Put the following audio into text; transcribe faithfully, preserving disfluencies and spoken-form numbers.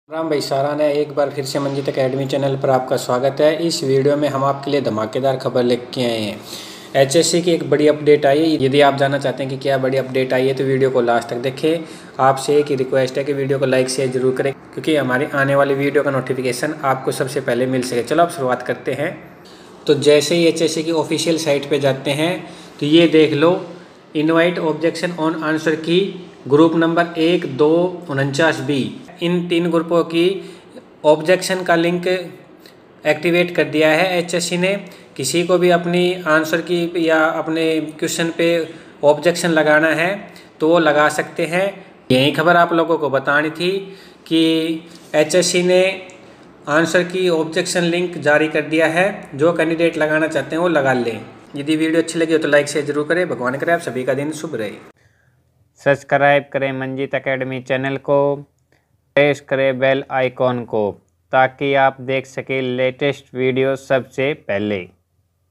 राम भाई साराना है। एक बार फिर से मंजित एकेडमी चैनल पर आपका स्वागत है। इस वीडियो में हम आपके लिए धमाकेदार खबर लेके आए हैं। एचएससी की एक बड़ी अपडेट आई है। यदि आप जानना चाहते हैं कि क्या बड़ी अपडेट आई है तो वीडियो को लास्ट तक देखें। आपसे एक ही रिक्वेस्ट है कि वीडियो को लाइक शेयर जरूर करें, क्योंकि हमारी आने वाली वीडियो का नोटिफिकेशन आपको सबसे पहले मिल सके। चलो अब शुरुआत करते हैं। तो जैसे ही एचएससी की ऑफिशियल साइट पर जाते हैं तो ये देख लो, invite objection on answer key group number एक दो उनचास बी, इन तीन ग्रुपों की ऑब्जेक्शन का लिंक एक्टिवेट कर दिया है एचएससी ने। किसी को भी अपनी आंसर की या अपने क्वेश्चन पे ऑब्जेक्शन लगाना है तो वो लगा सकते हैं। यही खबर आप लोगों को बतानी थी कि एचएससी ने आंसर की ऑब्जेक्शन लिंक जारी कर दिया है। जो कैंडिडेट लगाना चाहते हैं वो लगा लें। यदि वीडियो अच्छी लगी हो तो लाइक शेयर जरूर करें। भगवान करे आप सभी का दिन शुभ रहे। सब्सक्राइब करें मंजित एकेडमी चैनल को, प्रेस करें बेल आइकॉन को, ताकि आप देख सकें लेटेस्ट वीडियो सबसे पहले।